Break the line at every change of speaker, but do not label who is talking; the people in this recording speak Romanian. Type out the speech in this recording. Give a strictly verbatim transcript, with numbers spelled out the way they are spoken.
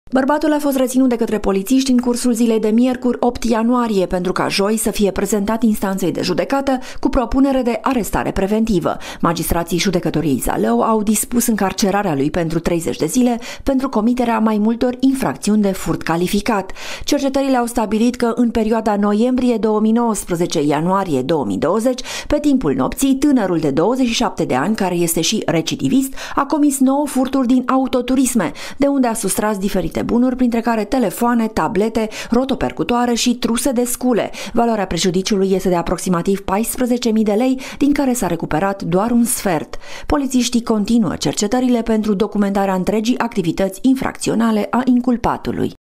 Bărbatul a fost reținut de către polițiști în cursul zilei de miercuri opt ianuarie pentru ca joi să fie prezentat instanței de judecată cu propunere de arestare preventivă. Magistrații judecătoriei Zalău au dispus încarcerarea lui pentru treizeci de zile pentru comiterea mai multor infracțiuni de furt calificat. Cercetările au stabilit că în perioada noiembrie două mii nouăsprezece-ianuarie două mii douăzeci, pe timpul nopții, tânărul de douăzeci și șapte de ani, care este și recidivist, a comis nouă furturi din autoturisme, de unde a sustras diferite bunuri, printre care telefoane, tablete, rotopercutoare și truse de scule. Valoarea prejudiciului este de aproximativ paisprezece mii de lei, din care s-a recuperat doar un sfert. Polițiștii continuă cercetările pentru documentarea întregii activități infracționale a inculpatului.